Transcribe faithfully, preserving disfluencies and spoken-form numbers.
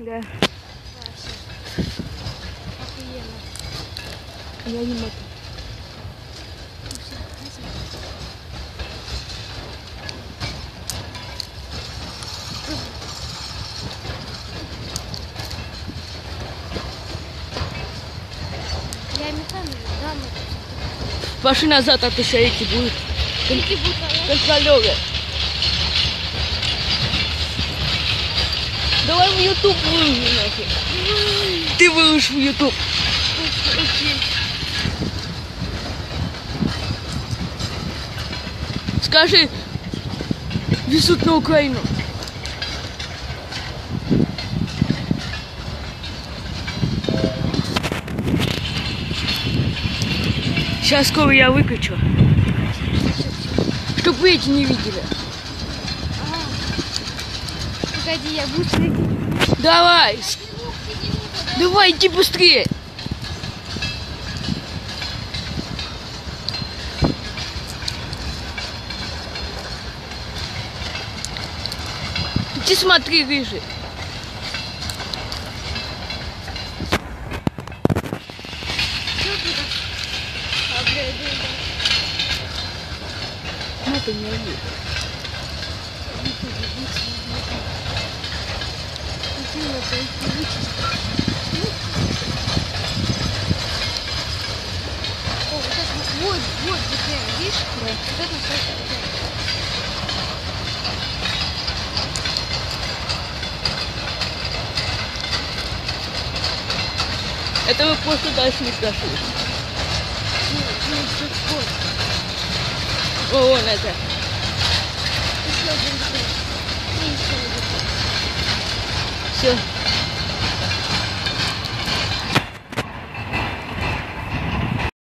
Да. Вообще. Охуенно. Я не могу. Ну все, хотим. Я механик, да, мы. Пошли назад, а то еще эти будут. Эти будут, Контролеры. Давай в YouTube выложи нахуй. Ты выложишь в YouTube. Скажи, везут на Украину. Сейчас скоро я выключу. Чтоб вы эти не видели. Ага. Погоди, я быстрее. Давай. Давай, иди быстрее. Иди смотри, рыжий. Это не один. О, вот это вот, вот, вот, видишь? Да. Вот это все. Это вы просто дальше не прошли. Ну, ну, все, вот. О, вон это. Еще один. И еще один. Все.